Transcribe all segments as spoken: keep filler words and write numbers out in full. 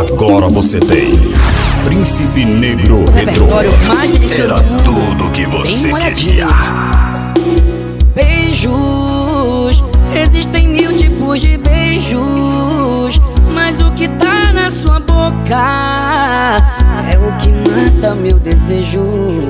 Agora você tem Príncipe Negro Retro. Era tudo que você queria. Beijos, existem mil tipos de beijos, mas o que tá na sua boca é o que mata meu desejo.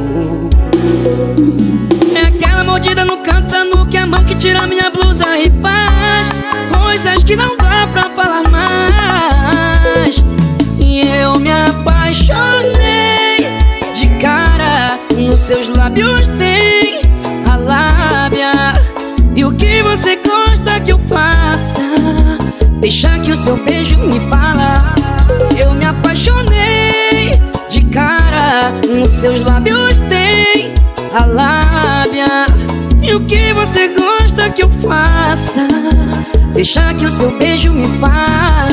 É aquela mordida no canto da nuca, é a mão que tira minha blusa e faz coisas que não dá pra falar mais. E eu me apaixonei de cara, nos seus lábios tem a lábia. E o que você gosta que eu faça? Deixa que o seu beijo me fala. Eu me apaixonei de cara, nos seus lábios tem a lábia. E o que você gosta que eu faça? Deixa que o seu beijo me fala.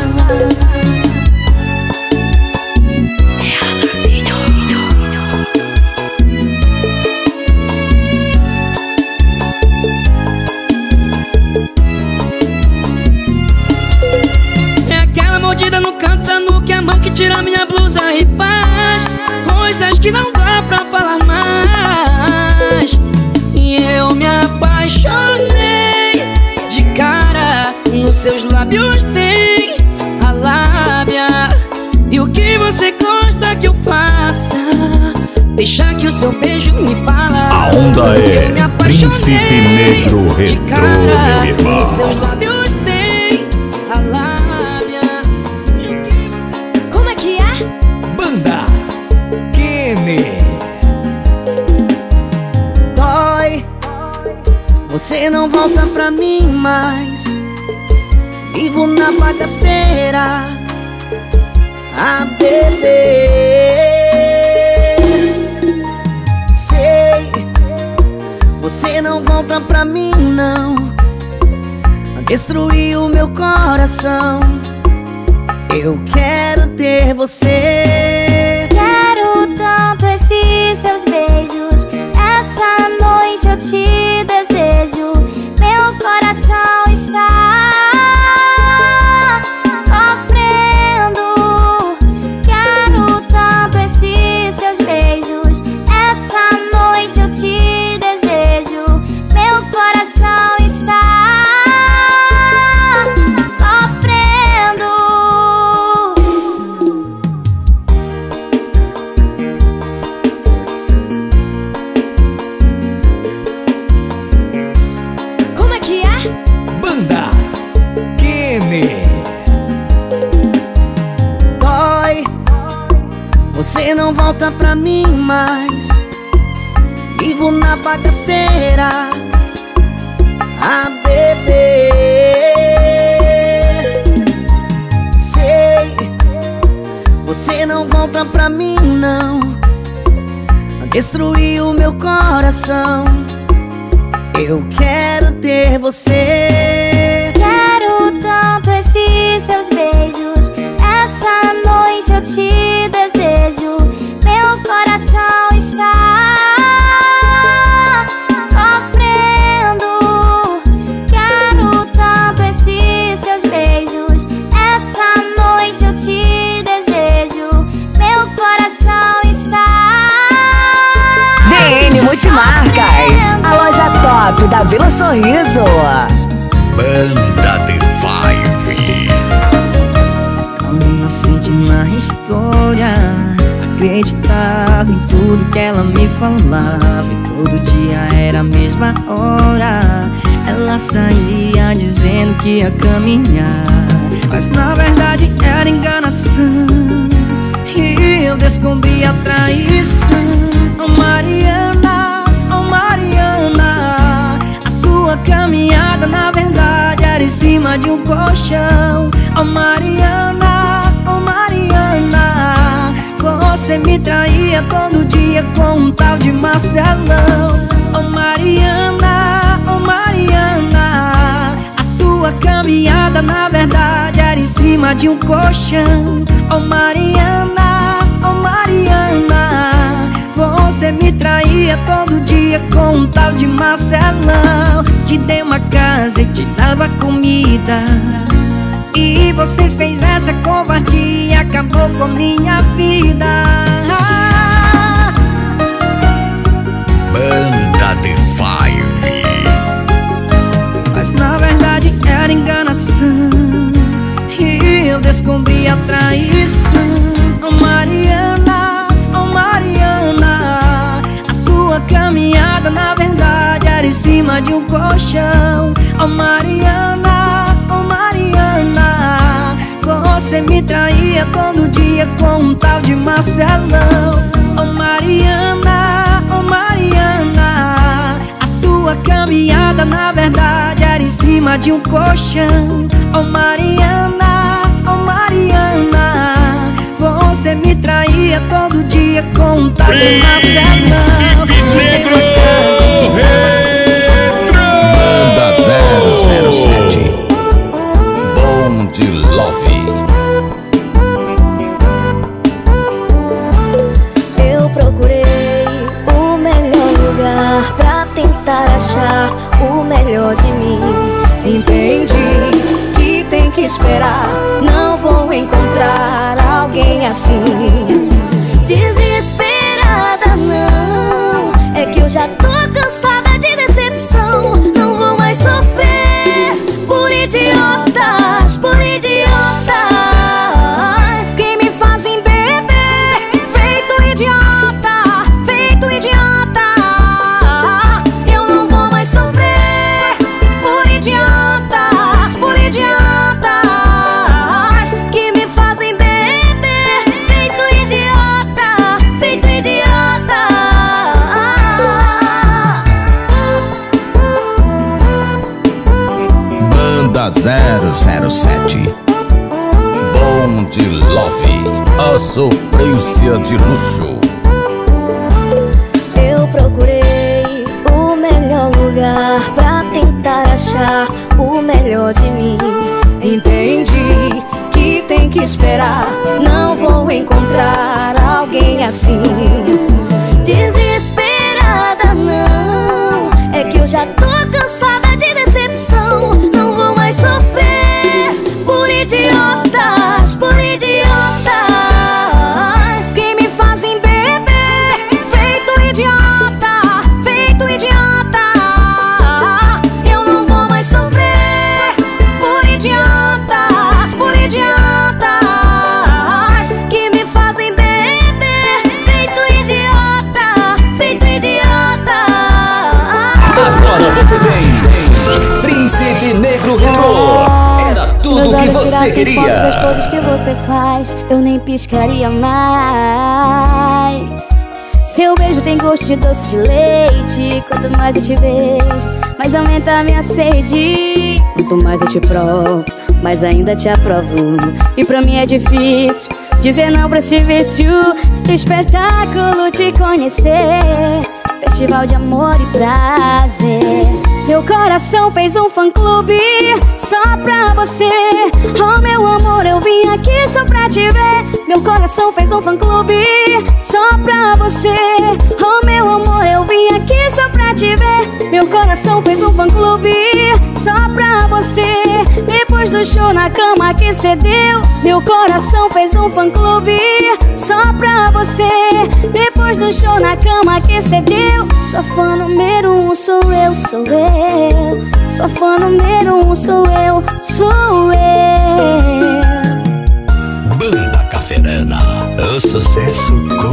Mordida no canto da nuca, é a mão que tira minha blusa e faz coisas que não dá pra falar mais. E eu me apaixonei de cara, nos seus lábios tem a lábia. E o que você gosta que eu faça? Deixa que o seu beijo me fala. A onda é Príncipe Negro Retro, meu irmão. Nos seus lábios tem a lábia. Dói, você não volta pra mim mais. Vivo na bagaceira a beber. Sei, você não volta pra mim não. Destruiu meu coração. Eu quero ter você. Quero tanto esses seus beijos. Essa noite eu te desejo. Meu coração está sofrendo. Quero tanto esses seus beijos. Essa noite eu te desejo. Meu coração está sofrendo. Banda Kenny. Dói, você não volta pra mim mais. Vivo na bagaceira a beber. Sei, você não volta pra mim não. Destruiu meu coração. Eu quero ter você. Quero tanto esses seus beijos. Essa noite eu te desejo. Meu coração está sofrendo. Quero tanto esses seus beijos. Essa noite eu te desejo. Meu coração está D N Multimarcas, a loja top da Vila Sorriso. Banda The Five. Tão inocente na história, acreditava em tudo que ela me falava. E todo dia era a mesma hora. Ela saía dizendo que ia caminhar, mas na verdade era enganação. E eu descobri a traição. Oh Mariana, oh Mariana, a sua caminhada na verdade era em cima de um colchão. Oh Mariana, oh Mariana, você me traía todo dia com um tal de Marcelão. Oh Mariana, oh Mariana, a sua caminhada na verdade era em cima de um colchão. Oh Mariana, oh Mariana, você me traía todo dia com um tal de Marcelão. Te dei uma casa e te dava comida, e você fez essa covardia e acabou com a minha vida. Banda de Five. Mas na verdade era enganação e eu descobri a traição. Oh Mariana, oh Mariana, a sua caminhada na verdade era em cima de um colchão. Oh Mariana, oh Mariana, você me traía todo dia com um tal de Marcelão. Oh Mariana, oh Mariana, a sua caminhada na verdade era em cima de um colchão. Oh Mariana, oh Mariana, você me traía todo dia com um tal de Marcelão. Príncipe Negro Retro. Banda zero zero sete. Bom de Love. Eu procurei o melhor lugar pra tentar achar o melhor de mim. Entendi que tem que esperar, não vou encontrar alguém assim. Desesperada não, é que eu já tô cansada de decepção. Não vou mais sofrer por idiotas, por idiotas Que me fazem beber, feito idiota, feito idiota. Eu não vou mais sofrer por idiotas, por idiotas que me fazem beber, feito idiota, feito idiota. Banda zero zero sete. Bom de Love. A sofrência de luxo. Eu procurei o melhor lugar pra tentar achar o melhor de mim. Entendi que tem que esperar, não vou encontrar alguém assim. Desesperada não, é que eu já tô cansada de decepção. Não vou mais sofrer por idiotas, por idiotas Que me fazem beber, feito idiota, feito idiota. Eu não vou mais sofrer por idiotas, por idiotas que me fazem beber, feito idiota, feito idiota. Agora você tem Príncipe Negro Retro. Era tudo o que você queria. Das coisas que você faz, eu nem piscaria mais. Seu beijo tem gosto de doce de leite. Quanto mais eu te vejo, mais aumenta a minha sede. Quanto mais eu te provo, mais ainda te aprovo. E pra mim é difícil dizer não pra esse vício. Espetáculo te conhecer, festival de amor e prazer. Meu coração fez um fã-clube só pra você. Oh meu amor, eu vim aqui só pra te ver. Meu coração fez um fã-clube só pra você. Oh meu amor, eu vim aqui só pra te ver. Meu coração fez um fã-clube só pra você. Depois do show na cama que cê deu, meu coração fez um fã-clube só pra você. Depois do show na cama que cê deu, sua fã número um sou eu, sou eu. Sua fã número um sou eu, sou eu. Banda Caferana. O sucesso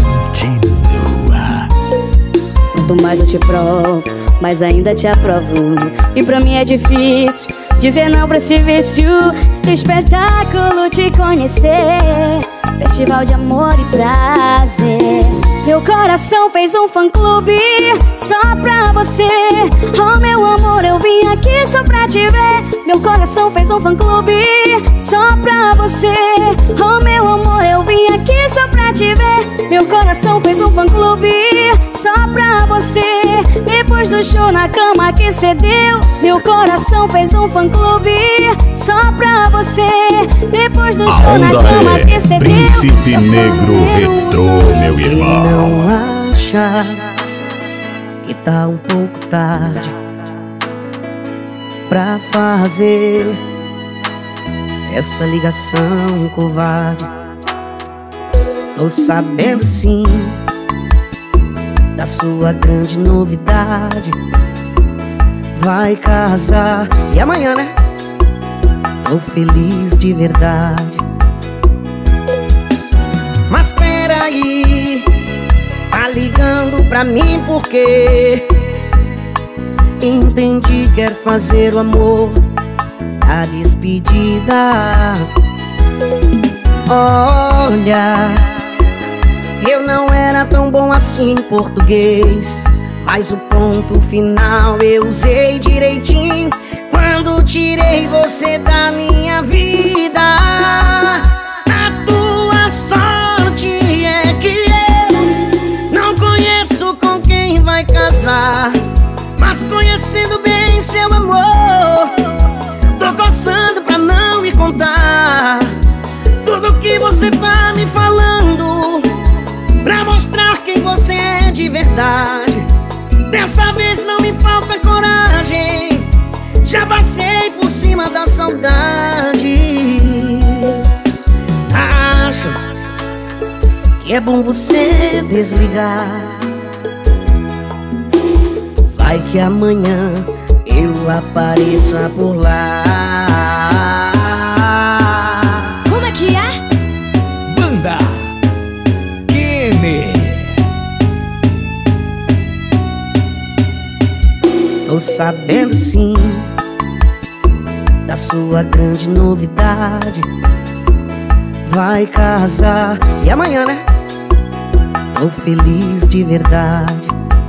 continua. Quanto mais eu te provo, mais ainda te aprovo. E pra mim é difícil dizer não pra esse vício. Espetáculo te conhecer, festival de amor e prazer. Meu coração fez um fã-clube só pra você. Oh meu amor, eu vim aqui só pra te ver. Meu coração fez um fã-clube só pra você. Oh meu amor, eu vim aqui só pra te ver. Meu coração fez um fã-clube só pra você. Depois do show na cama que cê deu, meu coração fez um fã-clube só pra você. Depois do A show na onda cama é que cê deu, Príncipe sua fã Negro número um Retro, sou eu. meu irmão. Não acha que tá um pouco tarde pra fazer essa ligação covarde? Tô sabendo sim da sua grande novidade. Vai casar e amanhã, né? Tô feliz de verdade. Mas peraí, tá ligando pra mim porque entendi, quer fazer o amor, a despedida. Olha, eu não era tão bom assim em português, mas o ponto final eu usei direitinho quando tirei você da minha vida. A tua sorte é que eu não conheço com quem vai casar, mas conhecendo bem seu amor, tô coçando pra não me contar tudo que você tá me falando, pra mostrar quem você é de verdade. Dessa vez não me falta coragem, já passei por cima da saudade. Acho que é bom você desligar. Vai que amanhã eu apareça por lá. Como é que é? Banda Kenny. Tô sabendo sim da sua grande novidade. Vai casar e amanhã, né? Tô feliz de verdade.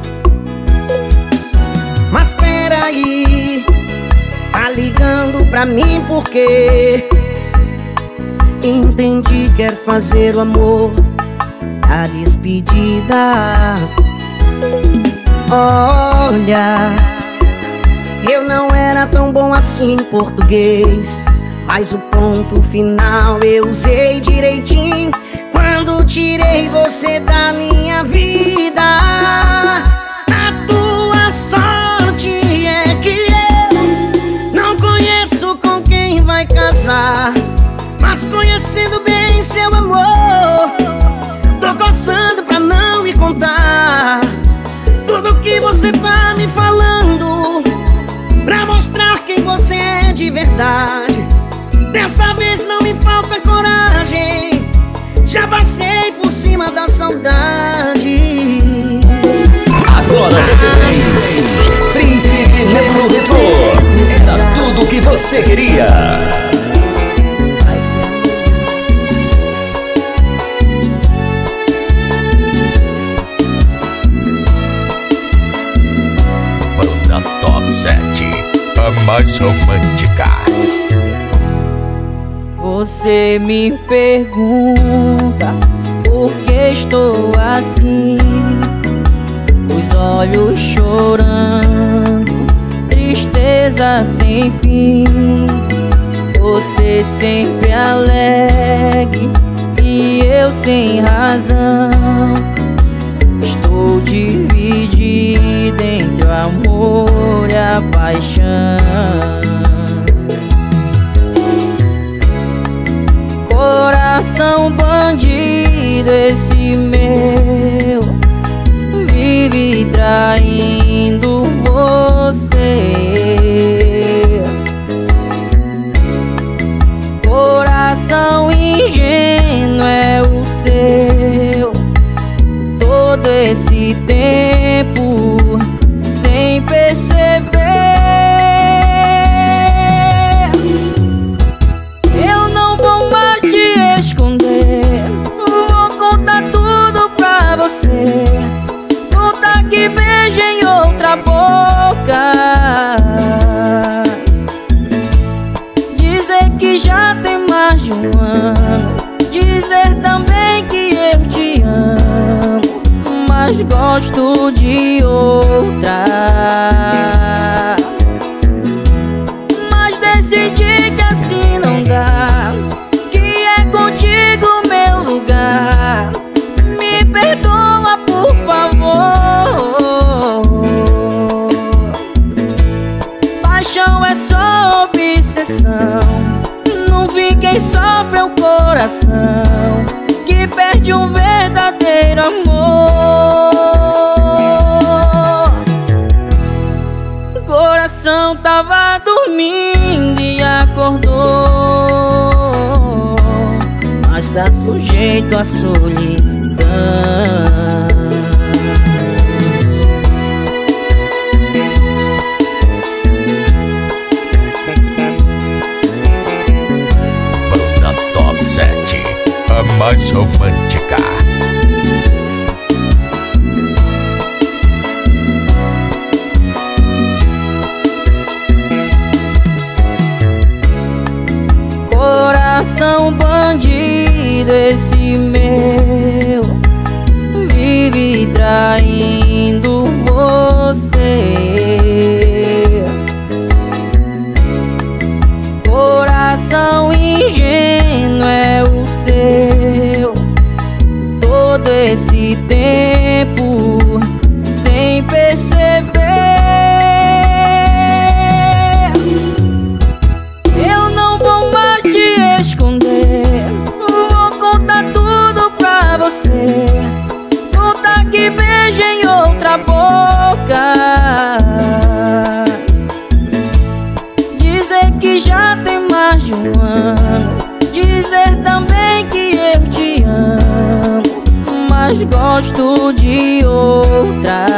Mas peraí, tá ligando pra mim porque entendi, quer fazer o amor, a despedida. Olha, eu não era tão bom assim em português, mas o ponto final eu usei direitinho quando tirei você da minha vida. A tua sorte é que eu não conheço com quem vai casar, mas conhecendo bem seu amor, tô coçando pra não me contar tudo que você tá me falando, pra mostrar quem você é de verdade. Dessa vez não me falta coragem, já passei por cima da saudade. Agora você tem Príncipe Negro Retro. Era tudo o que você queria. Banda Top sete, a mais romântica. Você me pergunta por que estou assim, os olhos chorando, tristeza sem fim. Você sempre alegre e eu sem razão. Estou dividido entre o amor e a paixão. Coração bandido esse meu, vive traindo você. Coração ingênuo é o seu, todo esse tempo sem perceber. Eu não vou mais te esconder, vou contar tudo pra você. Contar que beijo em outra boca, dizer que já tem mais de um ano, dizer também que eu te amo, mas gosto de outra. Mas decidi que assim não dá, que é contigo meu lugar. Me perdoa, por favor. Paixão é só obsessão, não vi quem sofre é o coração, que perde um vez verdadeiro amor. O coração tava dormindo e acordou, mas tá sujeito à solidão. Banda Top sete, a mais romântica. Coração bandido esse meu, vive traindo você. Coração ingênuo é o seu, todo esse tempo sem perceber. Eu não vou mais te esconder, vou contar tudo pra você. Contar que beijo em outra boca, dizer que já tem mais de um ano, dizer também que eu te amo, mas gosto de outra.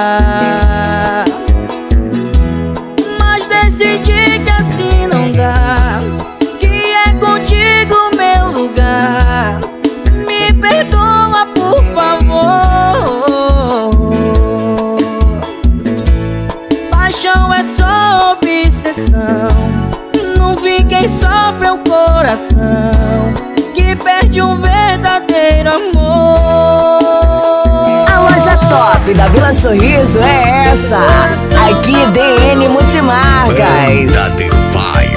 Mas decidi que assim não dá, que é contigo meu lugar. Me perdoa, por favor. Paixão é só obsessão, não vi quem sofre é o coração que perde um verdadeiro amor. A loja top da Vila Sorriso é essa. Aqui D N Multimarcas. Banda The Five.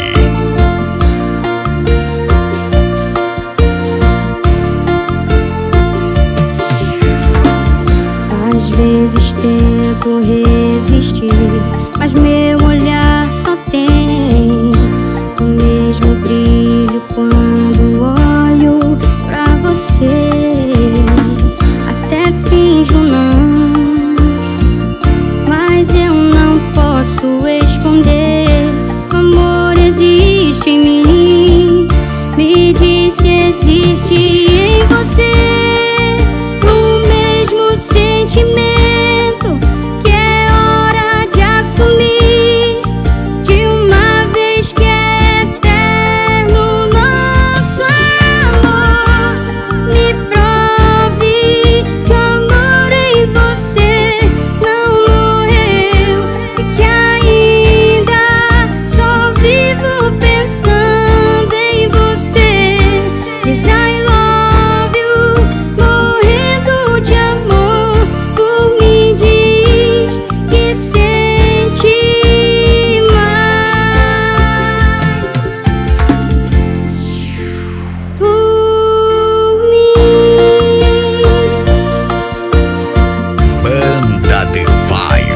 Às vezes tento resistir, mas meu olhar só tem o mesmo brilho quando olho pra você. Até finjo não, mas eu não posso esconder. O amor existe em mim, me diz se existe em você o mesmo sentimento que é hora de assumir de uma vez que é eterno nosso amor. Me prove que o amor em você não morreu e que ainda só vivo pensando em você. Diz I love you, morrendo de amor por mim. Diz que sente mais por mim. Banda The Five.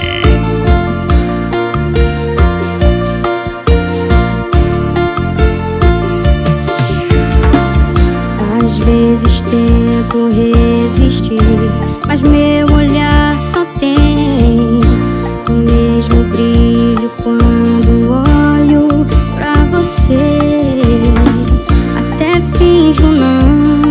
Às vezes tento resistir, mas meu olhar só tem o mesmo brilho quando olho pra você. Até finjo não,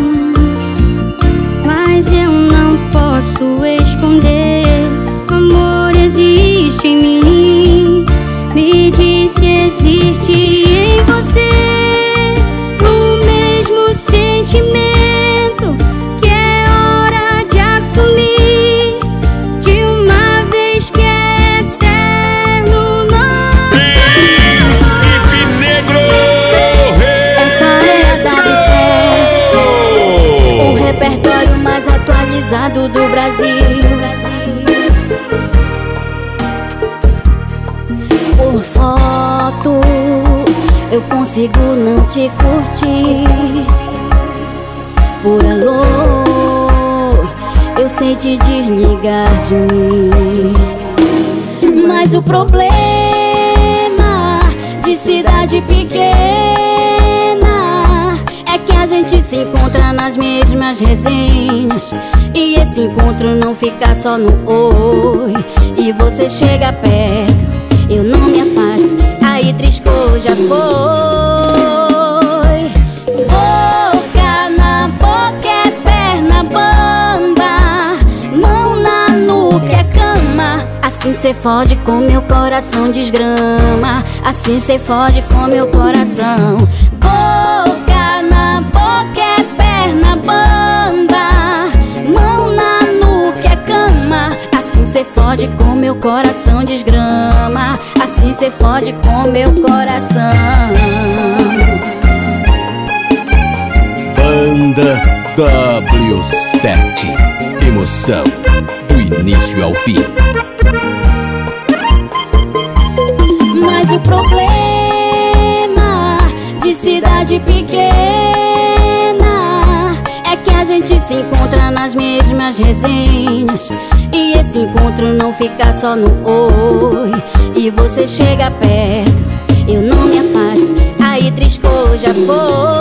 mas eu não posso esconder. O amor existe em mim, me diz se existe em você o mesmo sentimento que é hora de assumir de uma vez que é eterno nosso Príncipe Negro. Essa é a W sete, o repertório mais atualizado do Brasil. Por foto eu consigo não te curtir, por alô eu sei te desligar de mim. Mas o problema de cidade pequena é que a gente gente se encontra nas mesmas resenhas, e esse encontro não fica só no oi. E você chega perto, eu não me afasto, aí triscou, já foi. Boca na boca é perna bamba, mão na nuca é cama. Assim cê fode com meu coração desgrama, assim cê fode com meu coração. Boca na boca é perna bamba, mão na nuca é cama. Assim cê fode com meu coração desgrama, assim cê fode com meu coração. Banda W sete, emoção do início ao fim. Mas o problema de cidade pequena é que a gente se encontra nas mesmas resenhas, e esse encontro não fica só no oi. E você chega perto, eu não me afasto, aí triscou, já foi.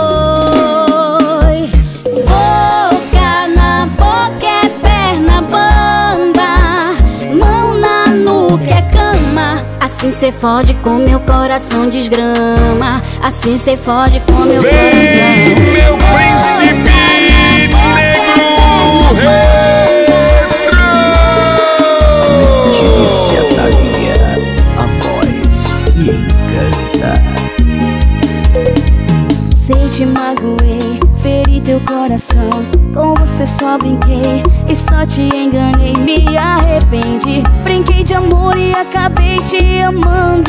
Boca na boca é perna bamba, mão na nuca é cama. Assim cê fode com meu coração desgrama, assim cê fode com meu Vem, coração. meu príncipe negro retro. Letícia Thalia, a voz que encanta. Sei te magoei, feri teu coração, com você só brinquei e só te enganei, me arrependi. Brinquei de amor e acabei te amando.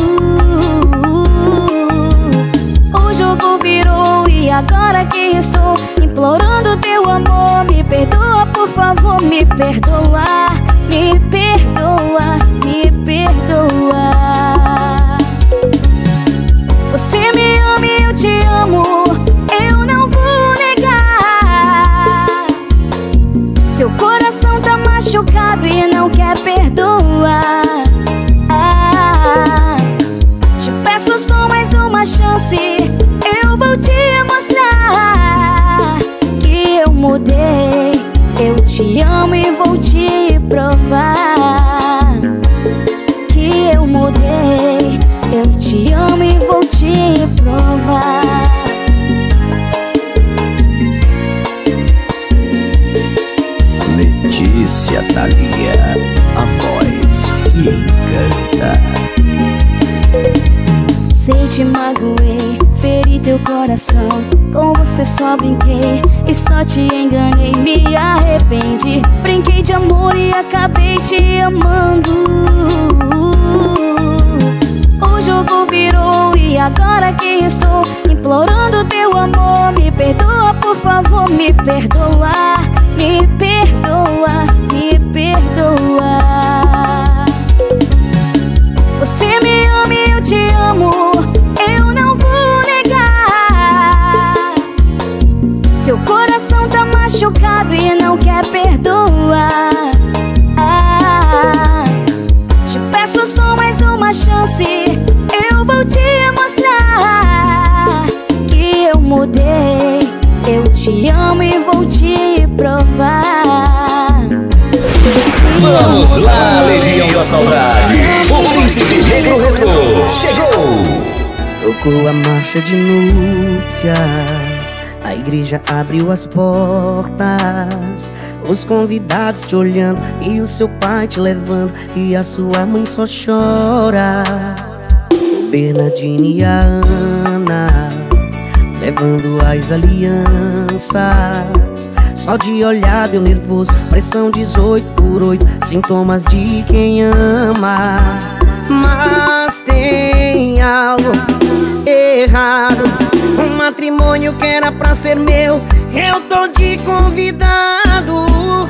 O jogo virou e agora que estou implorando teu amor, me perdoa, por favor, me perdoa, me perdoa, me perdoa. Você me ama e eu te amo, eu não vou negar. Seu coração tá machucado e não quer perdoar. Ah, te peço só mais uma chance, eu vou te mostrar que eu mudei. Eu te amo e vou te provar que eu mudei. Eu te amo e vou te provar. Letícia Thalia, a voz que encanta. Sei te magoei, feri teu coração, com você só brinquei e só te enganei, me arrependi. Brinquei de amor e acabei te amando. O jogo virou e agora que estou implorando teu amor, me perdoa, por favor, me perdoa, me perdoa, me perdoa. Você me ama e eu te amo, eu não vou negar. Seu coração tá machucado e não quer perdoar. Ah, te peço só mais uma chance, eu vou te mostrar que eu mudei. Eu te amo e vou te provar. Vamos lá, Legião da Saudade. O Príncipe Negro Retro chegou. Tocou a marcha de núpcias, a igreja abriu as portas, os convidados te olhando e o seu pai te levando, e a sua mãe só chora. O Bernardino e a Ana levando as alianças, só de olhar deu nervoso, pressão dezoito por oito, sintomas de quem ama. Mas tem algo errado, um matrimônio que era pra ser meu, eu tô de convidado.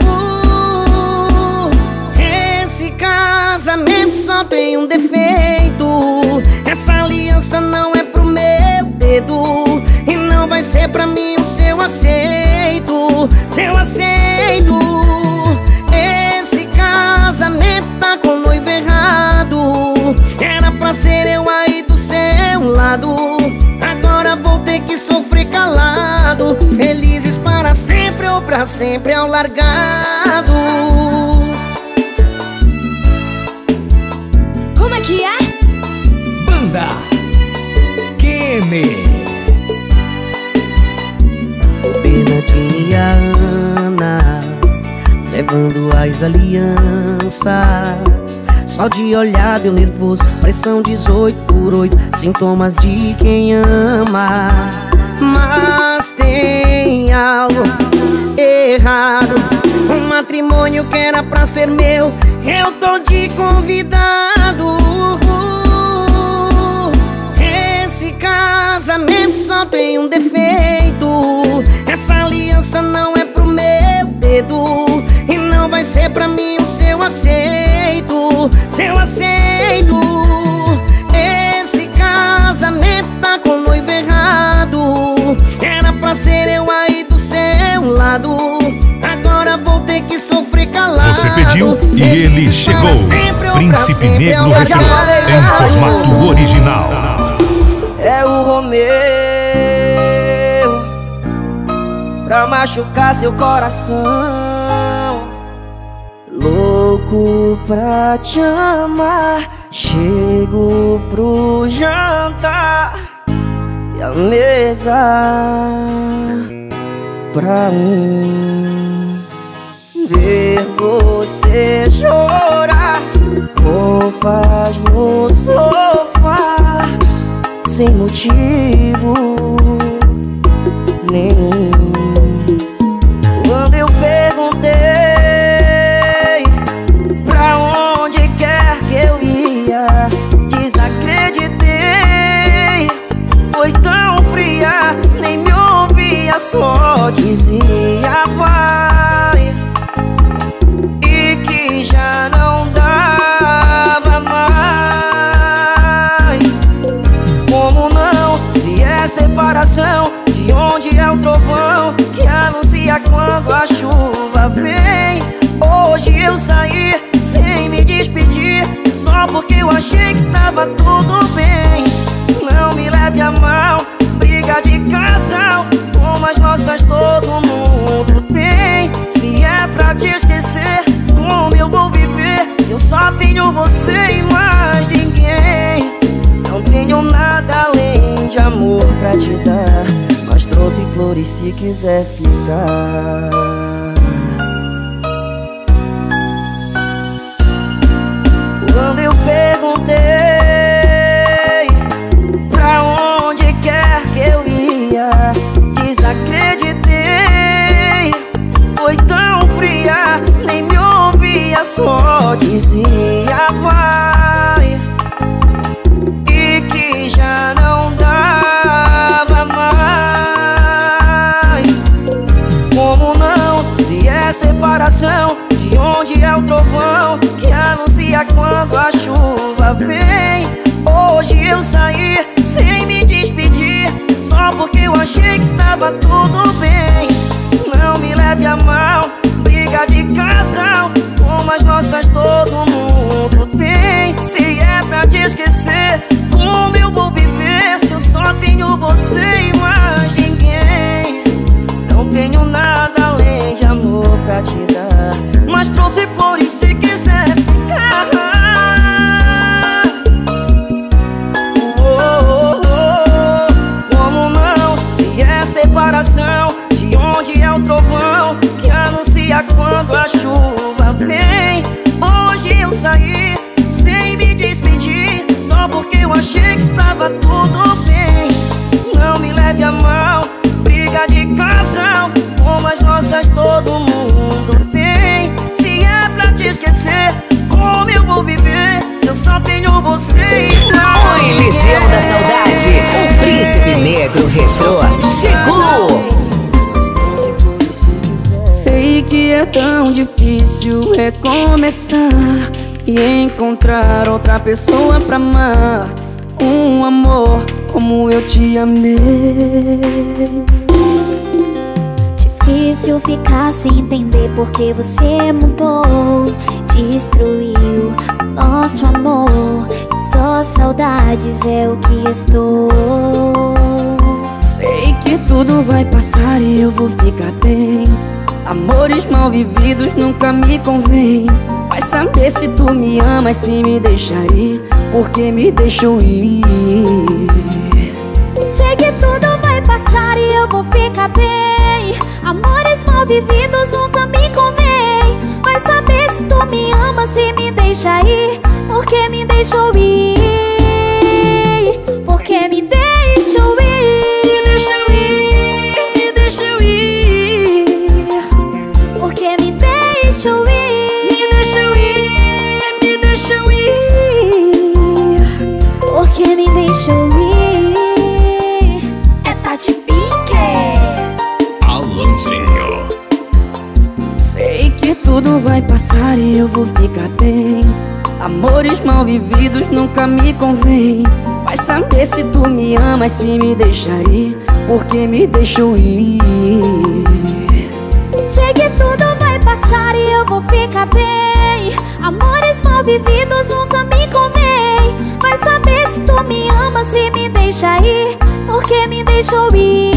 Esse casamento só tem um defeito, essa aliança não é pro meu dedo, e não vai ser pra mim o seu aceito, seu aceito. Esse casamento tá com o noivo errado, era pra ser eu aí do seu lado, agora vou ter que sofrer calado. Feliz pra sempre ao largado. Como é que é? Banda Kenny. Bernardinho e a Ana levando as alianças. Só de olhar deu nervoso, pressão dezoito por oito, sintomas de quem ama. Mas tem algo errado. Um matrimônio que era pra ser meu, eu tô de convidado. Esse casamento só tem um defeito: essa aliança não é pro meu dedo, e não vai ser pra mim o seu aceito, seu aceito. Esse casamento tá com o noivo errado, era pra ser eu aí do seu lado, agora vou ter que sofrer calado. Você pediu e ele chegou. Príncipe Negro Retro, em formato original. É o Romeu pra machucar seu coração, louco pra te amar. Chego pro jantar e a mesa pra um ver você chorar, roupas no sofá sem motivo nenhum. Quando eu perguntei pra onde quer que eu ia, desacreditei. Foi tão fria, nem me ouvia, só dizia vai, e que já não dava mais. Como não, se é separação, de onde é o trovão que anuncia quando a chuva vem? Hoje eu saí sem me despedir, só porque eu achei que estava tudo bem. Não me leve a mal, briga de casal, como as nossas todo mundo tem. Se é pra te esquecer, como eu vou viver se eu só tenho você e mais ninguém? Não tenho nada além de amor pra te dar, mas trouxe flores se quiser ficar. Quando eu perguntei pra onde quer que eu ia, desacreditei. Foi tão fria, nem me ouvia, só dizia vai, e que já não dava mais. Como não, se é separação, de onde é o trovão que anuncia quando a chuva vem? Hoje eu saí sem me despedir, só porque eu achei que estava tudo bem. Não me leve a mal, briga de casal, como as nossas todo mundo tem. Se é pra te esquecer, como eu vou viver se eu só tenho você e mais ninguém? Não tenho nada além de amor pra te dar, mas trouxe flores se quiser ficar. Oh, oh, oh. Como não, se é separação, de onde é o trovão que anuncia quando a chuva vem? Hoje eu saí sem me despedir, só porque eu achei que estava tudo bem. Não me leve a mal, briga de casal, como as nossas todo mundo tem. Se é pra te esquecer, como eu vou viver se eu só tenho você e não? Oi, Legião da Saudade, o Príncipe Negro Retrô chegou. Sei que é tão difícil recomeçar e encontrar outra pessoa pra amar, um amor como eu te amei. Difícil ficar sem entender porque você mudou, destruiu nosso amor. Só saudades é o que estou. Sei que tudo vai passar e eu vou ficar bem. Amores mal vividos nunca me convém. Vai saber se tu me amas, se me deixar ir, porque me deixou ir. Sei que tudo vai passar e eu vou ficar bem. Amores mal vividos nunca me convém. Vai saber se tu me ama, se me deixa ir, porque me deixou ir. Porque me deixou ir. Me deixou ir. Porque me deixou ir. Me deixou ir. Me deixou ir. Porque me deixou ir. É Tati Pink. Alanzinho. Sei que tudo vai passar e eu vou ficar bem. Amores mal vividos nunca me convém. Vai saber se tu me amas, se me deixar ir, porque me deixou ir. Sei que tudo vai passar e eu vou ficar bem. Amores mal vividos nunca me convém. Vai saber se tu me ama, se me deixa ir, porque me deixou ir.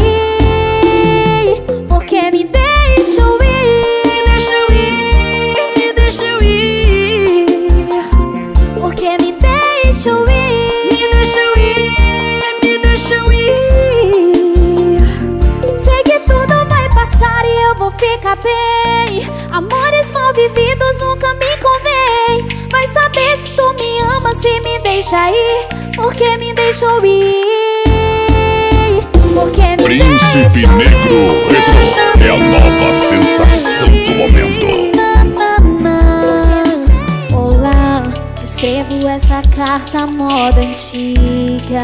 Porque me deixou ir. Me deixou ir. Porque me deixou ir. Me deixou ir. Me deixou ir. Sei que tudo vai passar e eu vou ficar bem. Amores mal vividos nunca me convém. Vai saber se tu me ama, se me deixa ir, porque me deixou ir. Porque me Príncipe deixou Negro ir. Retro é a nova sensação do momento. Olá, te escrevo essa carta moda antiga,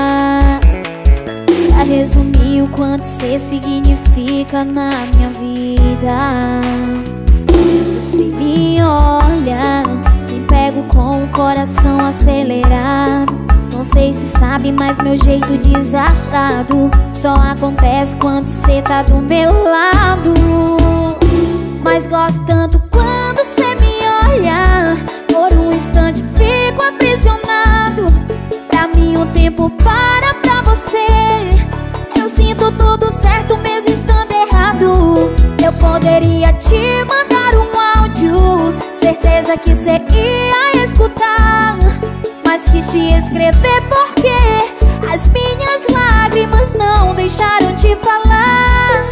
pra resumir o quanto cê significa na minha vida. Tu se me olha, me pego com o coração acelerado. Não sei se sabe, mas meu jeito desastrado só acontece quando cê tá do meu lado. Mas gosto tanto quando cê me olha, por um instante fico aprisionado. Pra mim o tempo para pra você. Eu sinto tudo certo mesmo estando errado. Eu poderia te mandar um áudio, certeza que cê ia escutar, mas quis te escrever porque as minhas lágrimas não deixaram te falar.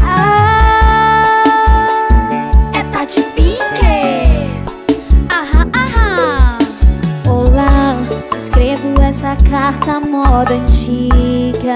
Ah, é Tati Pink. Aham, aham. Olá, te escrevo essa carta moda antiga,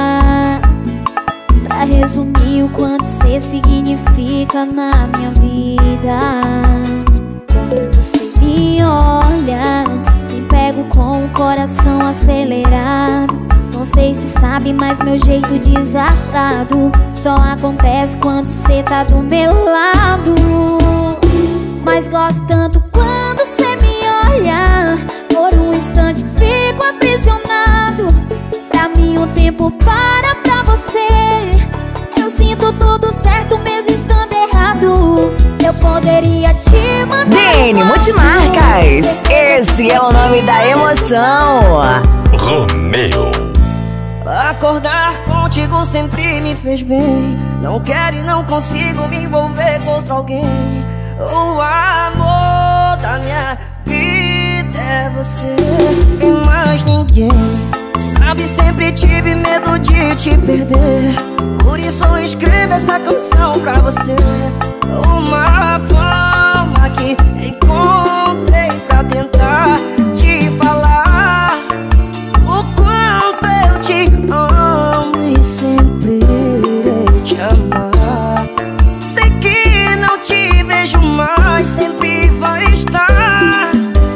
pra resumir o quanto cê significa na minha vida. Quando cê me olha, me pego com o coração acelerado. Não sei se sabe, mas meu jeito desastrado só acontece quando cê tá do meu lado. Mas gosto tanto quando cê me olha, por um instante fico aprisionado. Pra mim o tempo para pra você. Eu sinto tudo certo mesmo estando errado. Eu poderia te mandar D N um áudio, Multimarcas, esse é o nome da emoção. Romeu. Acordar contigo sempre me fez bem. Não quero e não consigo me envolver com outro alguém. O amor da minha vida é você e mais ninguém. Sabe, sempre tive medo de te perder, por isso eu escrevo essa canção pra você. Uma forma que encontrei pra tentar te falar o quanto eu te amo e sempre irei te amar. Sei que não te vejo mais, sempre vai estar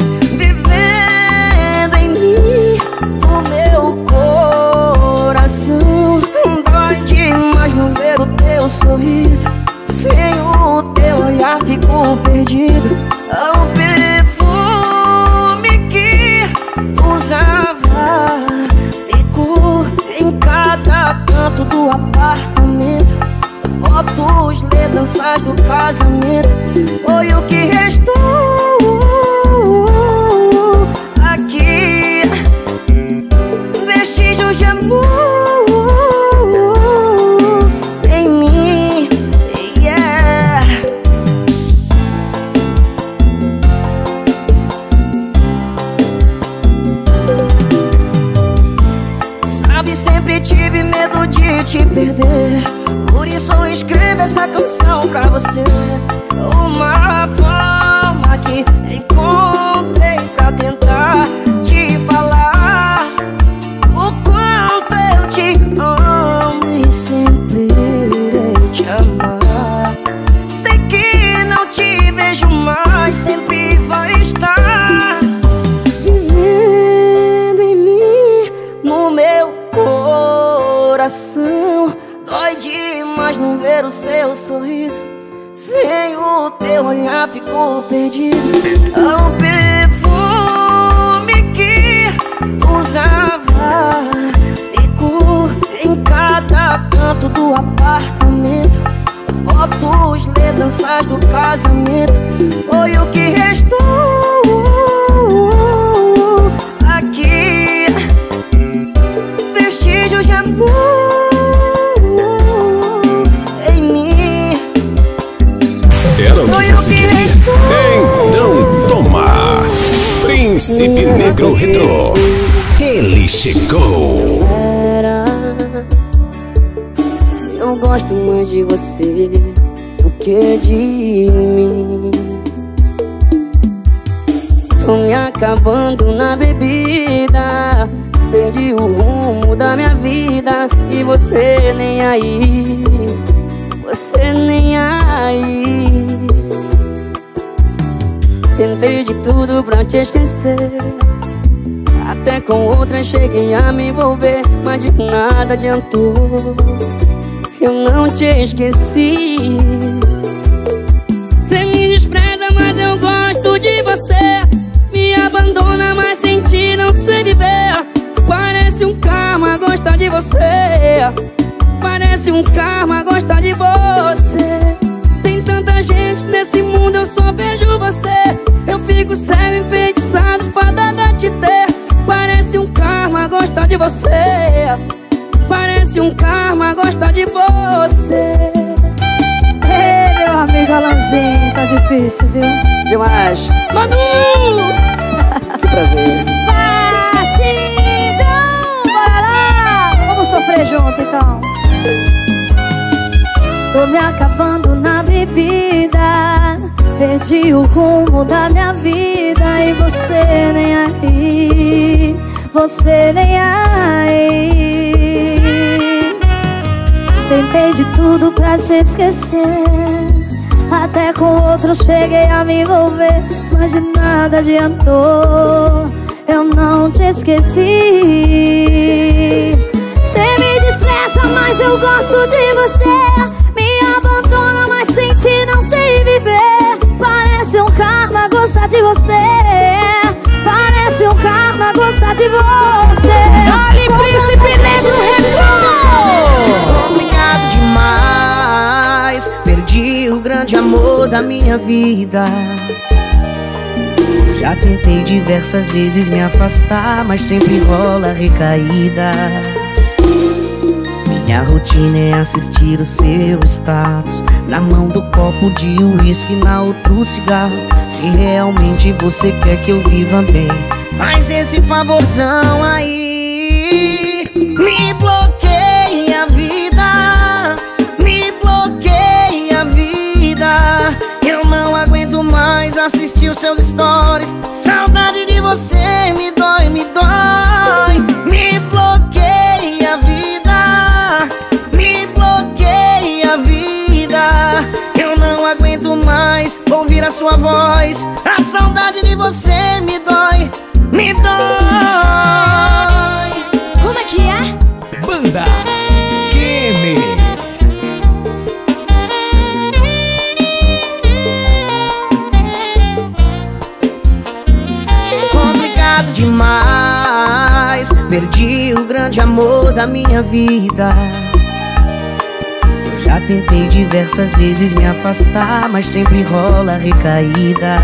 vivendo em mim. O meu coração dói demais não ver o teu sorriso. Sem o teu olhar fico perdido. O perfume que usava ficou em cada canto do apartamento. Fotos, lembranças do casamento, foi o que restou aqui. Vestígios de amor em mim, yeah. escrevo essa canção pra você. Uma forma que encontrei pra tentar te falar o quanto eu te amo e sempre irei te amar. Sei que não te vejo mais, sempre vai estar vivendo em mim, no meu coração. Dói demais não ver o seu sorriso, sem o teu olhar fico perdido. É um perfume que usava, fico em cada canto do apartamento. Fotos, lembranças do casamento, foi o que restou aqui. Vestígios de amor em mim. Era o que você queria? Então toma! Príncipe Negro Retrô, ele chegou. Eu gosto mais de você do que de mim. Tô me acabando na bebida, perdi o rumo da minha vida e você nem aí, você nem aí. Tentei de tudo pra te esquecer, até com outras cheguei a me envolver, mas de nada adiantou. Eu não te esqueci. Cê me despreza, mas eu gosto de você. Me abandona, mas sem ti não sei viver. Parece um karma gostar de você. Parece um karma gostar de você. Tem tanta gente nesse mundo, eu só vejo você. Eu fico cego, enfeitiçado, fadada de ter. Parece um karma gostar de você. Parece um karma gostar de você. Ei, meu amigo Alanzinho, tá difícil, viu? Demais. Manu! Que prazer. Batidão! Bora lá! Vamos sofrer junto, então. Tô me acabando na bebida, perdi o rumo da minha vida e você nem aí, você nem aí. Tentei de tudo pra te esquecer, até com outros cheguei a me envolver, mas de nada adiantou. Eu não te esqueci. Cê me despreza, mas eu gosto de você. Me abandona, mas sem ti não sei viver. Parece um karma gostar de você. Parece um karma gostar de você. Dale, Príncipe Negro Retrô! Complicado demais, perdi o grande amor da minha vida. Já tentei diversas vezes me afastar, mas sempre rola recaída. Minha rotina é assistir o seu status, na mão do copo de uísque, na outro cigarro. Se realmente você quer que eu viva bem, faz esse favorzão aí. Me bloqueia a vida, me bloqueia a vida. Eu não aguento mais assistir os seus stories. Saudade de você me dói, me dói. Me bloqueia a vida, me bloqueia a vida. Eu não aguento mais ouvir a sua voz. A saudade de você me dói, me dói. Como é que é? Banda Kene. Complicado demais, perdi o grande amor da minha vida. Eu já tentei diversas vezes me afastar, mas sempre rola recaída.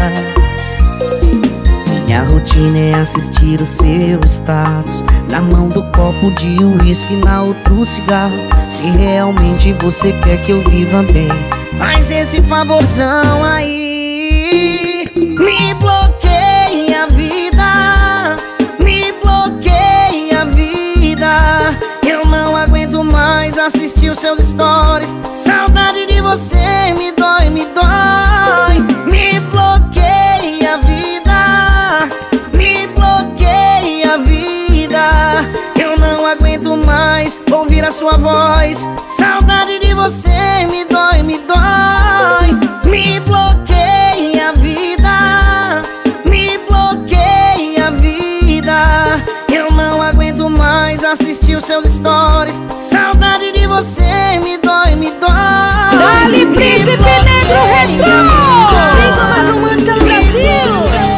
Minha rotina é assistir o seu status, na mão do copo de uísque, na outro cigarro. Se realmente você quer que eu viva bem, faz esse favorzão aí. Me bloqueia a vida, me bloqueia a vida. Eu não aguento mais assistir o os seus stories. Saudade de você me dói, me dói. Me bloqueia a vida, me bloqueia a vida. Eu não aguento mais ouvir a sua voz. Saudade de você me dói, me dói. Me bloqueia a vida, me bloqueia a vida. Eu não aguento mais assistir os seus stories. Saudade de você me dói, me dói. Dali, Príncipe Negro Retrô, língua mais romântica do Brasil.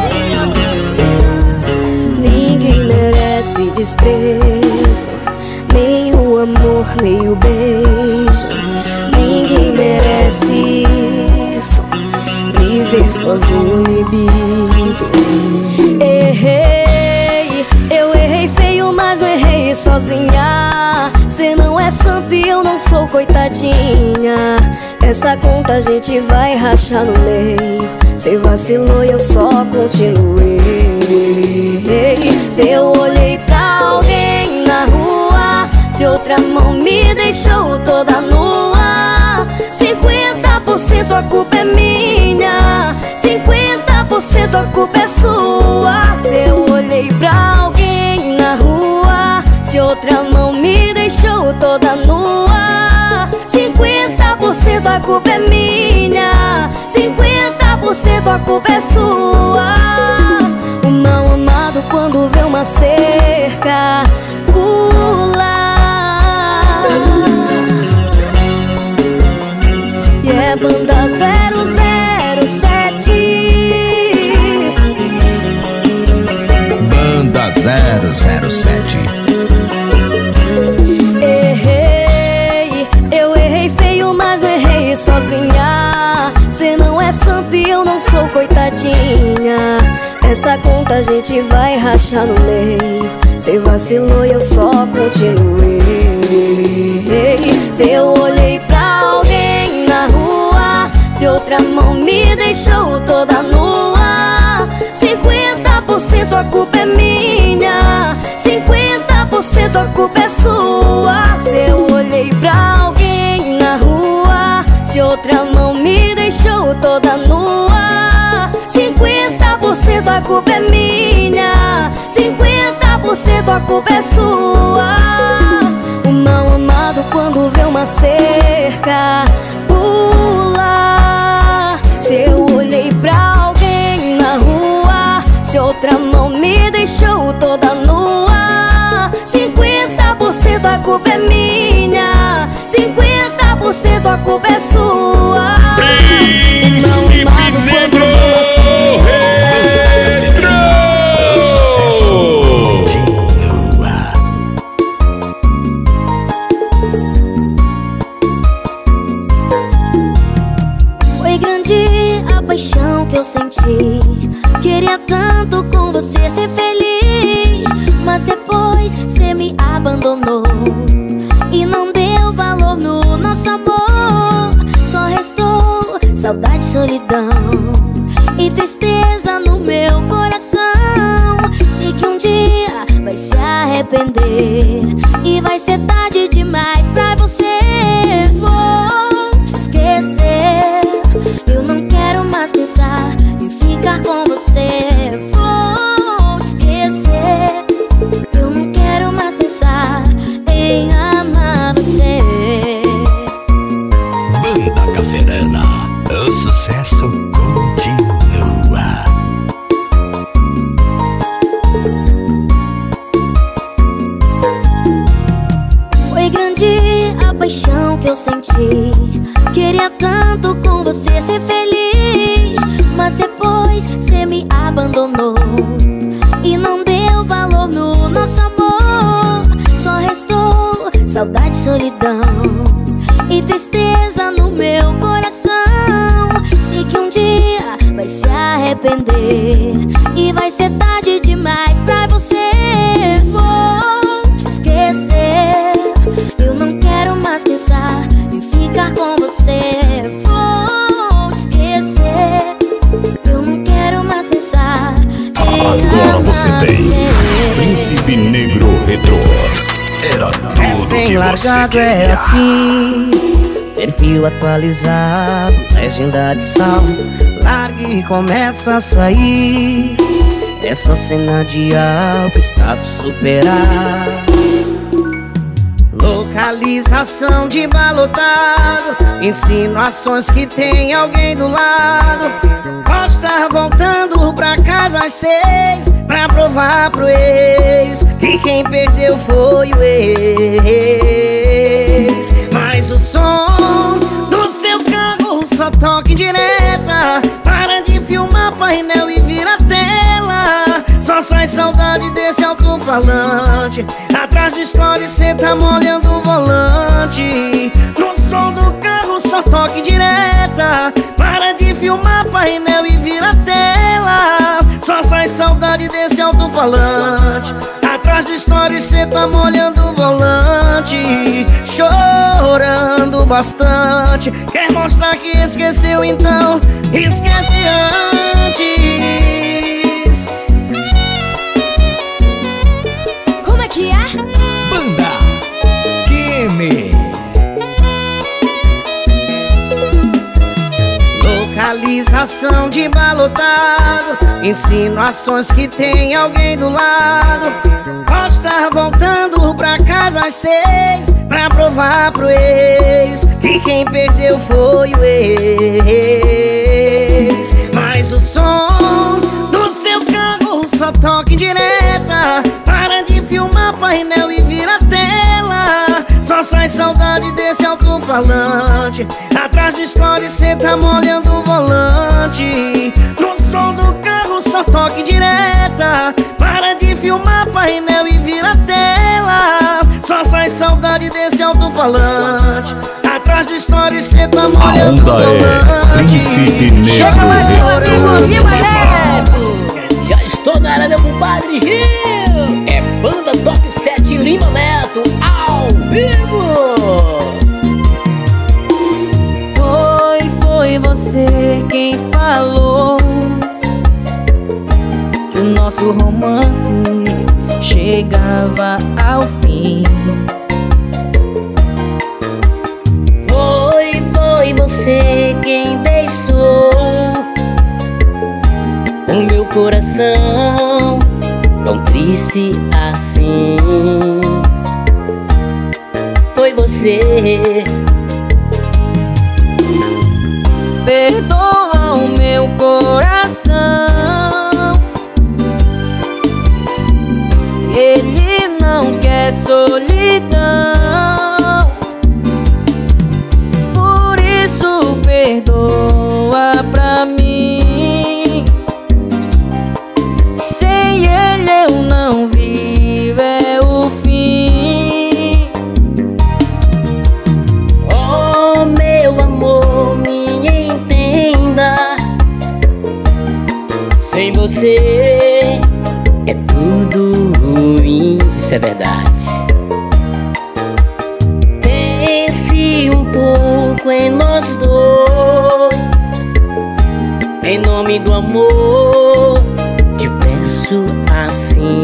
Ninguém merece desprezo, nem o amor, nem o beijo. Ninguém merece isso, viver sozinho inibido. Errei, eu errei feio, mas não errei sozinha. Cê não é santo e eu não sou coitadinha. Essa conta a gente vai rachar no meio. Cê vacilou e eu só continuei. Se eu olhei pra alguém na rua, se outra mão me deixou toda nua, cinquenta por cento a culpa é minha, cinquenta por cento a culpa é sua. Se eu olhei pra alguém na rua, se outra mão me deixou toda nua, cinquenta por cento a culpa é minha, cinquenta por cento a culpa é sua. O mal amado quando vê uma cerca pula, e é banda zero zero sete. Banda zero zero sete. Errei, eu errei feio, mas não errei sozinha. Cê não é santo e eu não sou coitadinha. Essa conta a gente vai rachar no meio. Cê vacilou e eu só continuei. Se eu olhei pra alguém na rua, se outra mão me deixou toda nua, cinquenta por cento a culpa é minha, cinquenta por cento a culpa é sua. Se eu olhei pra alguém na rua, se outra mão me deixou toda nua, cinquenta por cento a culpa é minha, cinquenta por cento a culpa é sua. O mal amado quando vê uma cerca pula. Se eu olhei pra alguém na rua, se outra mão me deixou toda nua, cinquenta por cento a culpa é minha, cinquenta por cento a culpa é sua. Príncipe Negro Retrô. Foi grande a paixão que eu senti. Queria tanto com você ser feliz, mas depois cê me abandonou e não deu valor no nosso amor. Só restou saudade, solidão e tristeza no meu coração. Sei que um dia vai se arrepender e vai ser tarde demais pra você. Vou te esquecer, eu não quero mais pensar em ficar com você. Vou te esquecer, eu não quero mais pensar em amar você. Banda Caferana, o sucesso continua. Foi grande a paixão que eu senti. Queria tanto com você ser feliz, mas depois cê me abandonou e não deu valor no nosso amor. Só restou saudade, solidão e tristeza no meu coração. Sei que um dia vai se arrepender e vai ser tarde demais pra você. Vou te esquecer, eu não quero mais pensar em ficar com você. Vou te esquecer, eu não quero mais pensar em Agora amar você tem você. Príncipe Negro Retrô. Era tudo Recém que você largado queria. é assim, perfil atualizado, legenda de salvo, larga e começa a sair. Essa cena de alto status superar. Localização de balotado, insinuações que tem alguém do lado. Costa voltando pra casa às seis, pra provar pro ex que quem perdeu foi o ex. Mas o som do seu carro só toca em direta. Para de filmar painel e vira tela. Só sai saudade desse alto-falante. Atrás do story cê tá molhando o volante. No som do carro só toque direta. Para de filmar painel e vira tela. Só sai saudade desse alto-falante. Atrás do story cê tá molhando o volante. Chorando bastante. Quer mostrar que esqueceu, então esquece antes. Como é que é? Banda Kenny. Localização de balotado, insinuações que tem alguém do lado. Costa voltando pra casa às seis, pra provar pro ex que quem perdeu foi o ex. Mas o som do seu carro só toca em direta. Para de filmar painel e vira tela. Só sai saudade desse alto-falante. Atrás do story cê tá molhando o volante. No som do carro só toque direta. Para de filmar painel e vira tela. Só sai saudade desse alto-falante. Atrás do story cê tá molhando o volante. É Príncipe Negro Chega mais Retro. Lima Neto. Já estou na área, meu compadre Rio. É Banda Top sete Lima Neto, ao vivo. Foi, foi você quem falou que o nosso romance chegava ao fim. Foi, foi você quem deixou O meu coração tão triste assim. Foi você. Perdoa o meu coração, ele não quer solidão. Por isso perdoa pra mim. Sem ele eu não vivo, é o fim. Oh meu amor, me entenda. Sem você é tudo ruim, isso é verdade. Pense um pouco em nós dois. Em nome do amor, te peço assim,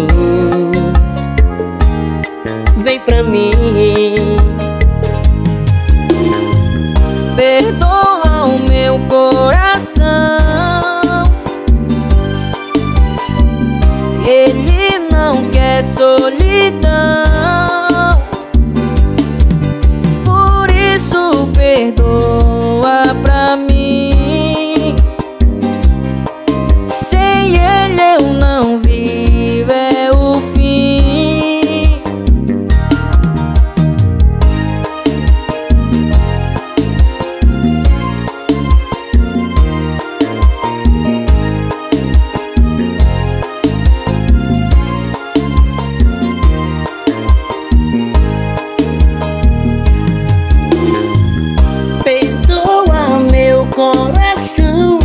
vem pra mim. Perdoa o meu coração, ele não quer solidão. Por isso perdoa pra mim. Sem ele eu não vivo, é o fim. Perdoa meu coração,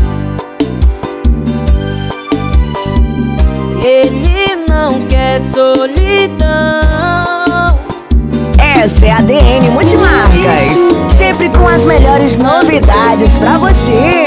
ele não quer solidão. Essa é a D N Multimarcas, sempre com as melhores novidades pra você.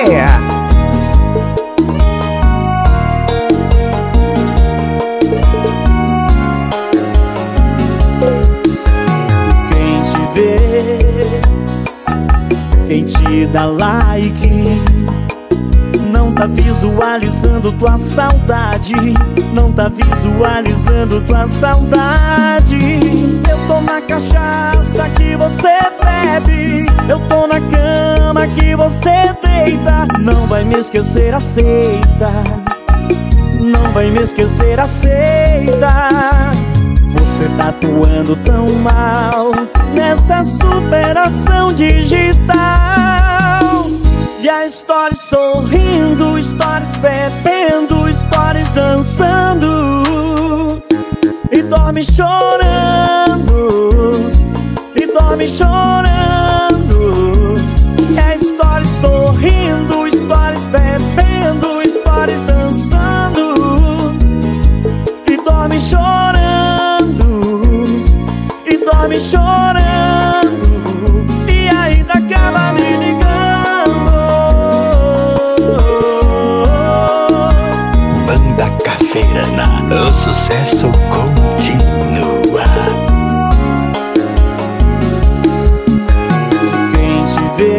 dá like, não tá visualizando tua saudade, não tá visualizando tua saudade. Eu tô na cachaça que você bebe, eu tô na cama que você deita. Não vai me esquecer, aceita. Não vai me esquecer, aceita. Você tá atuando tão mal nessa superação digital. E a stories sorrindo, stories bebendo, stories dançando. E dorme chorando, e dorme chorando. E a stories sorrindo, stories bebendo, stories dançando. E dorme chorando, e dorme chorando. E ainda acaba me ligando. Banda Cafeirana, o sucesso continua. Quem te vê,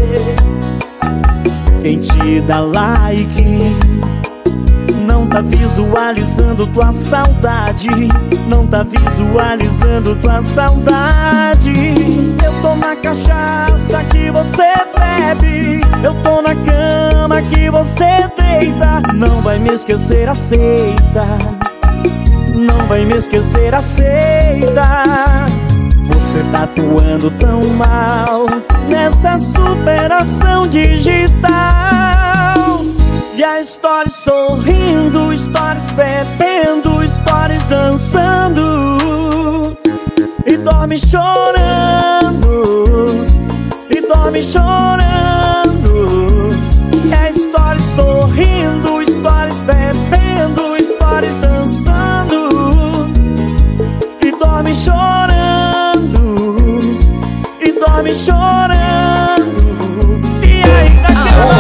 quem te dá like, não tá visualizando tua saudade, não tá visualizando tua saudade. Eu tô na cachaça que você bebe, eu tô na cama que você deita. Não vai me esquecer, aceita. Não vai me esquecer, aceita. Você tá atuando tão mal nessa superação digital. E a stories sorrindo, stories bebendo, stories dançando. E dorme chorando, e dorme chorando. E a stories sorrindo, stories bebendo, stories dançando. E dorme chorando, e dorme chorando. E ainda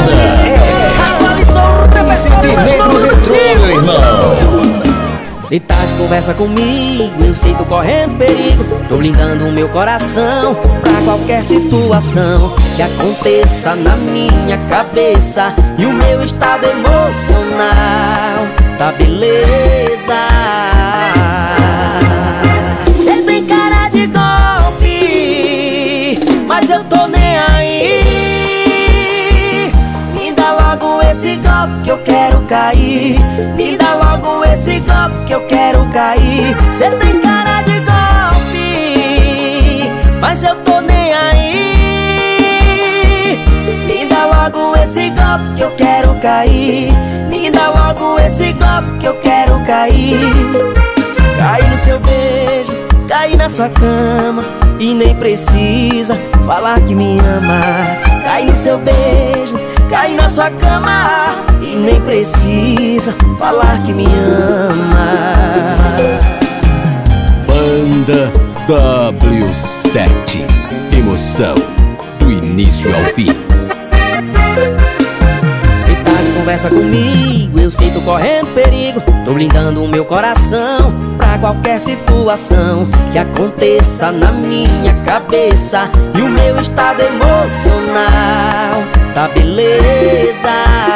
Príncipe Negro Retrô, meu irmão. Cê tá de conversa comigo, eu sei tô correndo perigo. Tô blindando o meu coração pra qualquer situação que aconteça na minha cabeça. E o meu estado emocional tá beleza. Cê tem cara de golpe, mas eu tô nem aí. Me dá logo esse golpe que eu quero cair. Me dá logo esse golpe que eu quero cair. Cê tem cara de golpe, mas eu tô nem aí. Me dá logo esse golpe que eu quero cair. Me dá logo esse golpe que eu quero cair. Cair no seu beijo, cair na sua cama e nem precisa falar que me ama. Cair no seu beijo, cair na sua cama e nem precisa falar que me ama. Banda W sete, emoção do início ao fim. Cê tá de conversa comigo, eu sei tô correndo perigo. Tô blindando o meu coração pra qualquer situação que aconteça na minha cabeça. E o meu estado emocional tá beleza.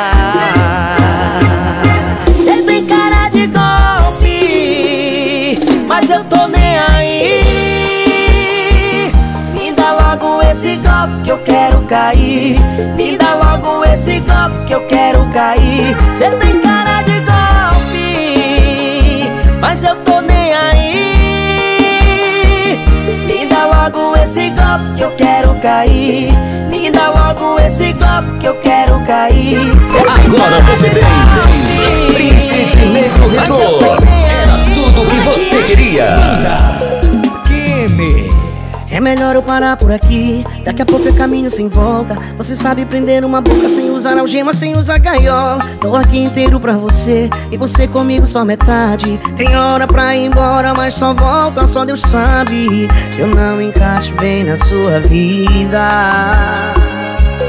Cê tem cara de golpe, mas eu tô nem aí. Me dá logo esse golpe que eu quero cair. Me dá logo esse golpe que eu quero cair. Cê tem cara de golpe, mas eu tô nem aí. Me dá logo esse golpe que eu quero cair. Me dá logo esse golpe que eu quero cair. Agora você tem Príncipe Negro Retrô. Era tudo o que você queria. Kenny. É melhor eu parar por aqui, daqui a pouco é caminho sem volta. Você sabe prender uma boca sem usar algema, sem usar gaiola. Tô aqui inteiro pra você, e você comigo só metade. Tem hora pra ir embora, mas só volta, só Deus sabe. Eu não encaixo bem na sua vida.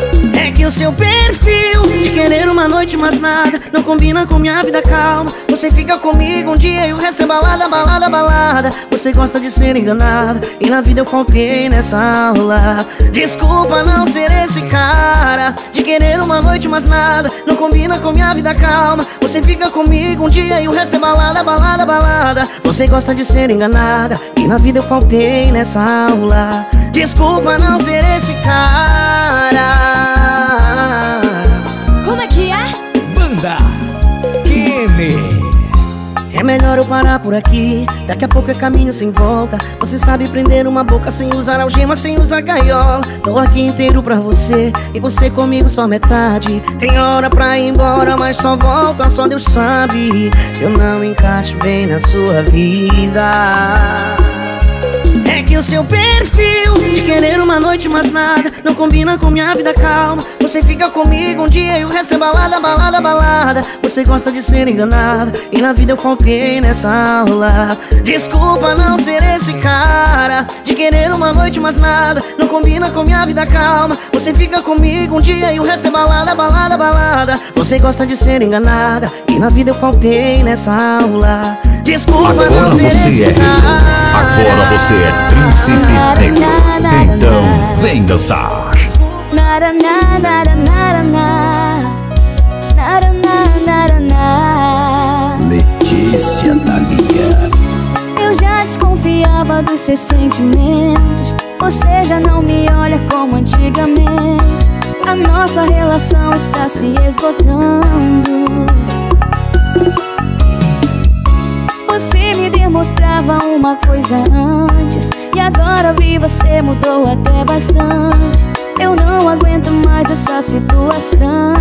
É que o seu perfil de querer uma noite mais nada não combina com minha vida calma. Você fica comigo um dia e o resto é balada, balada, balada. Você gosta de ser enganada e na vida eu faltei nessa aula. Desculpa não ser esse cara de querer uma noite mais nada não combina com minha vida calma. Você fica comigo um dia e o resto é balada, balada, balada. Você gosta de ser enganada e na vida eu faltei nessa aula. Desculpa não ser esse cara. Como é que é? Banda Kenny. É melhor eu parar por aqui, daqui a pouco é caminho sem volta. Você sabe prender uma boca sem usar algema, sem usar gaiola. Tô aqui inteiro pra você e você comigo só metade. Tem hora pra ir embora, mas só volta, só Deus sabe. Eu não encaixo bem na sua vida. É que o seu perfil de querer uma noite mais nada não combina com minha vida calma. Você fica comigo um dia e o resto é balada, balada, balada. Você gosta de ser enganada e na vida eu faltei nessa aula. Desculpa não ser esse cara de querer uma noite mais nada não combina com minha vida calma. Você fica comigo um dia e o resto é balada, balada, balada. Você gosta de ser enganada e na vida eu faltei nessa aula. Desculpa Agora não ser você esse é cara. Agora você é Príncipe Negro. Então vem dançar. Nara, nara, nara, nara, nara, nara, nara. Letícia Thalia. Eu já desconfiava dos seus sentimentos. Você já não me olha como antigamente. A nossa relação está se esgotando. Você me demonstrava uma coisa antes e agora vi você mudou até bastante. Eu não aguento mais essa situação.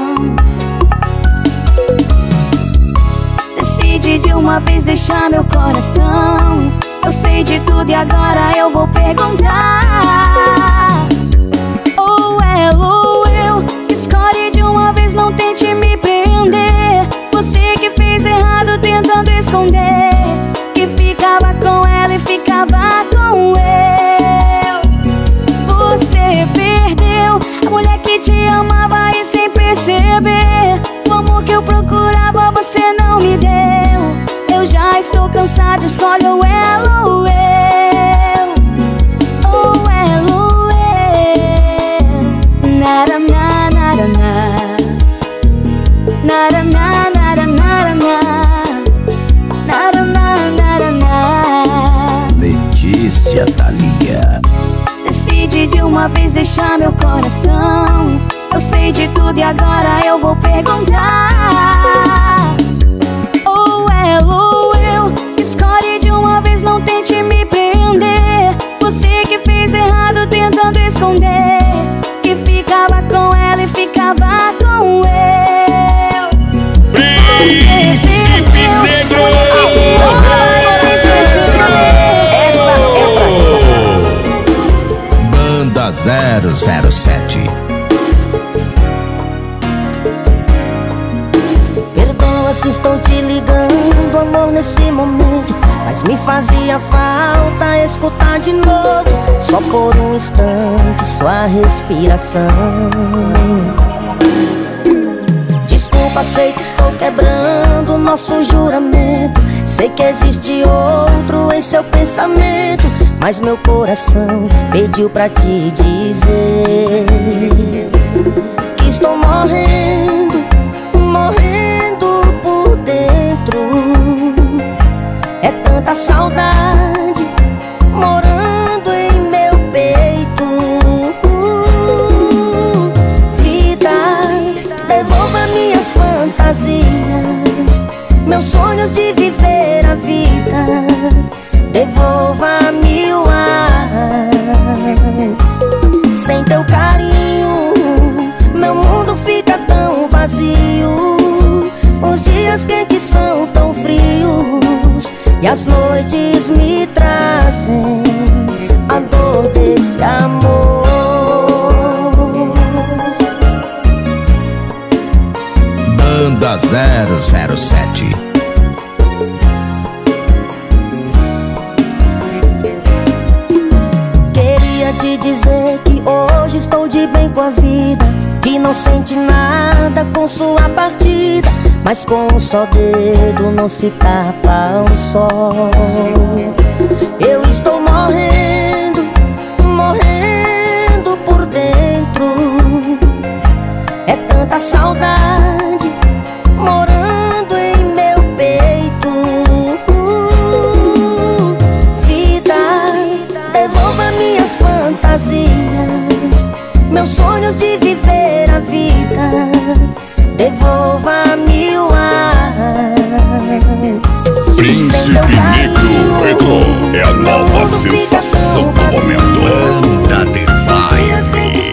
Decide de uma vez deixar meu coração. Eu sei de tudo e agora eu vou perguntar. Ou ela ou eu, escolhe de uma vez, não tente me prender. Você que fez errado tentando esconder que ficava com ela e ficava com eu. Você perdeu a mulher que te amava e sem perceber o amor que eu procurava você não me deu. Eu já estou cansada, escolhe ou ela ou eu. Ou ela ou eu. Nara, na, nara, na. Nara, na, nara, nara, na. Nara, na, nara, na. Letícia Thalia. Decide de uma vez deixar meu coração. Eu sei de tudo e agora eu vou perguntar. Ou ela ou eu, escolhe de uma vez, não tente me prender. Você que fez errado tentando esconder que ficava com ela e ficava com eu. Príncipe Negro. Essa é pra Banda zero zero sete. Perdoa se estou te ligando, amor, nesse momento, mas me fazia falta escutar de novo, só por um instante, sua respiração. Desculpa, sei que estou quebrando nosso juramento. Sei que existe outro em seu pensamento, mas meu coração pediu pra te dizer que estou morrendo, morrendo por dentro. É tanta saudade morando em meu peito. Vida, devolva minhas fantasias, meus sonhos de viver a vida. Devolva-me o ar. Sem teu carinho, meu mundo fica tão vazio. Os dias quentes são tão frios e as noites me trazem a dor desse amor. Banda zero zero sete. Queria te dizer que hoje estou de bem com a vida, que não sente nada com sua partida, mas com um só dedo não se tapa o sol. Eu estou morrendo, morrendo por dentro. É tanta saudade morando em meu peito. Vida, devolva minhas fantasias, meus sonhos de viver a vida. Devolva-me o ar. Príncipe Negro Retro é a nova sensação do momento. Banda de Vibe.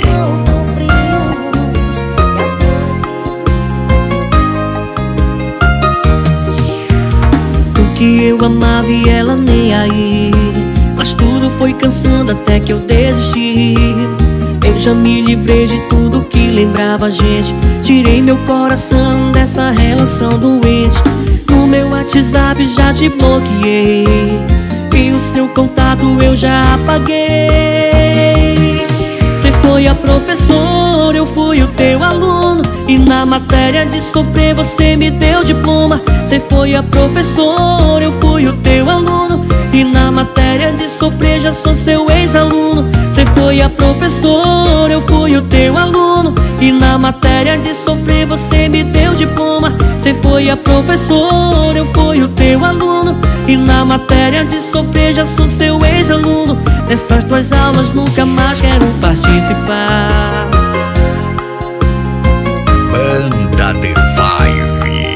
O que eu amava e ela nem aí, mas tudo foi cansando até que eu desisti. Eu já me livrei de tudo que lembrava a gente. Tirei meu coração dessa relação doente. No meu WhatsApp já te bloqueei, e o seu contato eu já apaguei. Você foi a professora, eu fui o teu aluno, e na matéria de sofrer você me deu diploma. Você foi a professora, eu fui o teu aluno, e na matéria de sofrer já sou seu ex-aluno. Você foi a professora, eu fui o teu aluno, e na matéria de sofrer você me deu diploma. Você foi a professora, eu fui o teu aluno, e na matéria de sofrer já sou seu ex-aluno. Nessas tuas aulas nunca mais quero participar. Banda de Vibe.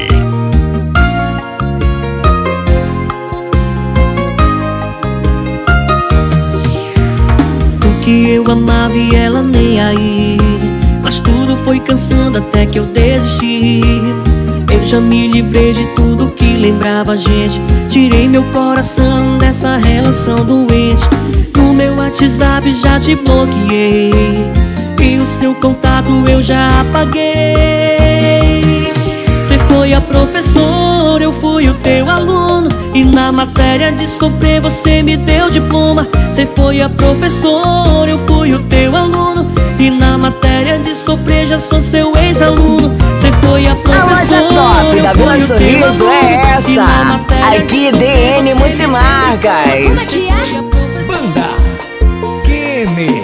Que eu amava e ela nem aí, mas tudo foi cansando até que eu desisti. Eu já me livrei de tudo que lembrava a gente. Tirei meu coração dessa relação doente. No meu WhatsApp já te bloqueei, e o seu contato eu já apaguei. Você foi a professora, eu fui o teu aluno, e na matéria de sofrer você me deu diploma. Você foi a professora, eu fui o teu aluno, e na matéria de sofrer já sou seu ex-aluno. Você foi a professora, a loja top da Vila Sorriso é essa. Aqui D N Multimarcas. Como é que é? Banda Kenny.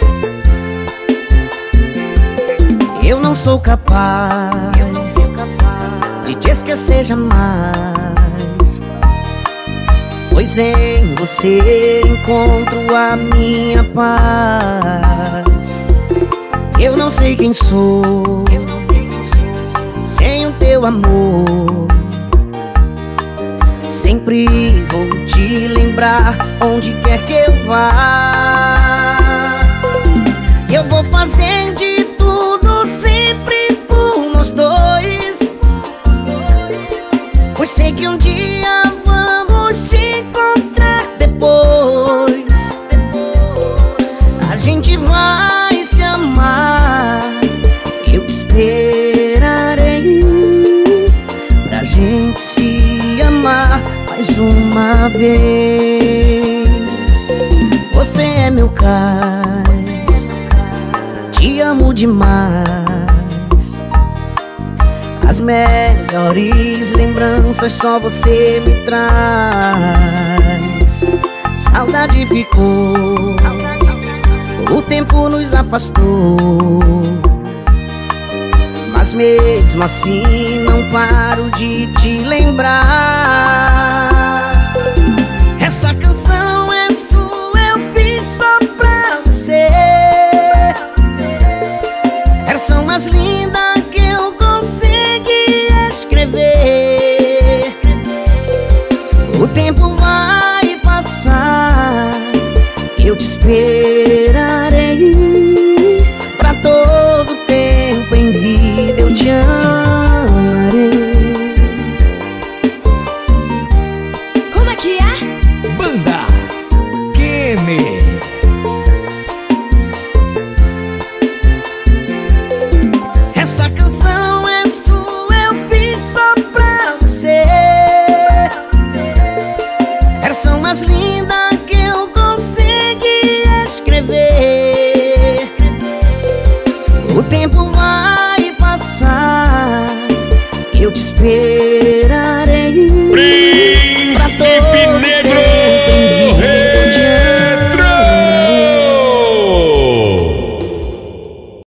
Eu não sou capaz de te esquecer jamais, pois em você encontro a minha paz. Eu não sei quem sou sem o teu amor. Sempre vou te lembrar onde quer que eu vá. Eu vou fazer de tudo sempre por nós dois, pois sei que um dia vamos se encontrar depois. A gente vai se amar, eu esperarei pra gente se amar mais uma vez. Você é meu cais, te amo demais. As melhores lembranças só você me traz. Saudade ficou, o tempo nos afastou, mas mesmo assim não paro de te lembrar. Essa canção é sua, eu fiz só pra você. Versão mais linda que eu consegui escrever. O tempo vai passar, eu te esperarei. Pra todo tempo em vida eu te amarei. Como é que é? Banda Kenny. Essa canção é sua, eu fiz só pra você. Versão mais linda que eu consegui escrever. O tempo vai eu te esperarei.